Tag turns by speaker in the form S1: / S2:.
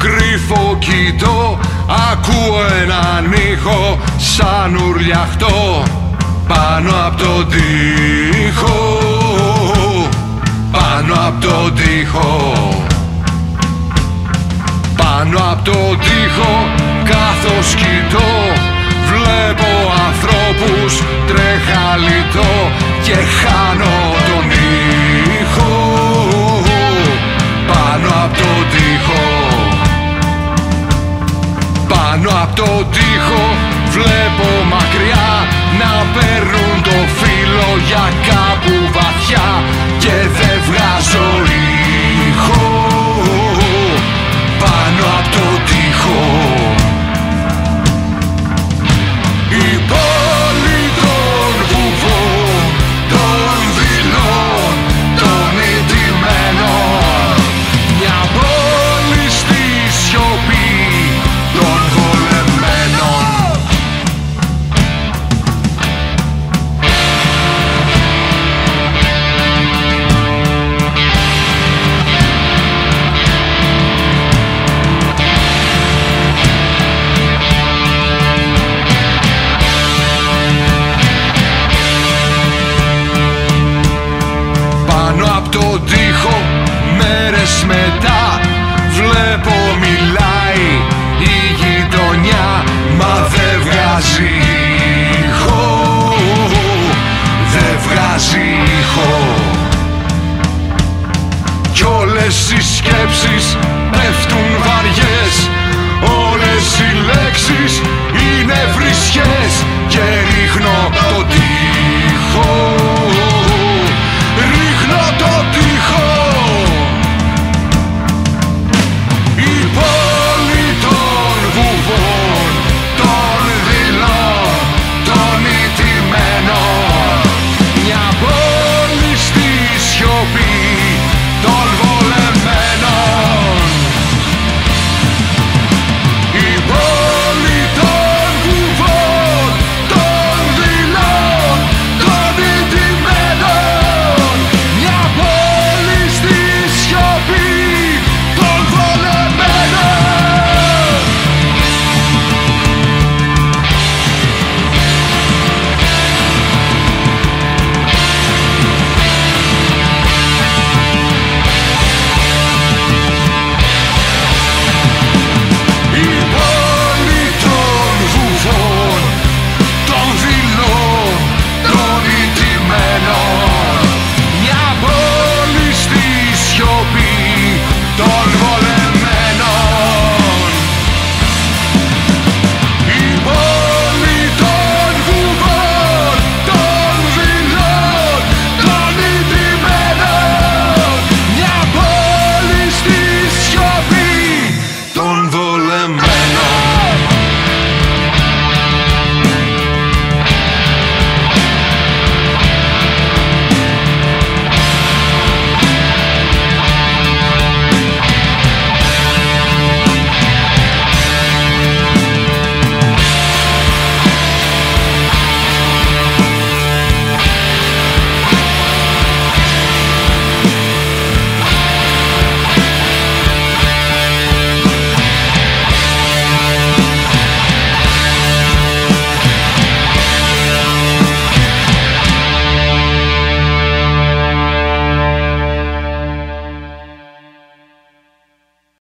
S1: κρυφό κοιτώ, ακούω έναν ήχο σαν ουρλιαχτό πάνω απ' τον τοίχο, πάνω απ' τον τοίχο, πάνω απ' τον τοίχο. Καθώς κοιτώ βλέπω ανθρώπους, τρεχαλιτώ και χάνω τον ήχο πάνω απ' τον τοίχο, πάνω απ' τον τοίχο. Βλέπω μακριά να παίρνουν το φύλλο για κάπου βαθιά και δεν βγάζω ήχο πάνω απ' τον τοίχο. Η πόλη των βουβών, των δειλών, των ηττημένων, μια πόλη στη σιωπή των βολεμένων. Πάνω απ' τον τοίχο μέρες μετά βλέπω μιλάει η γειτονιά, μα δεν βγάζει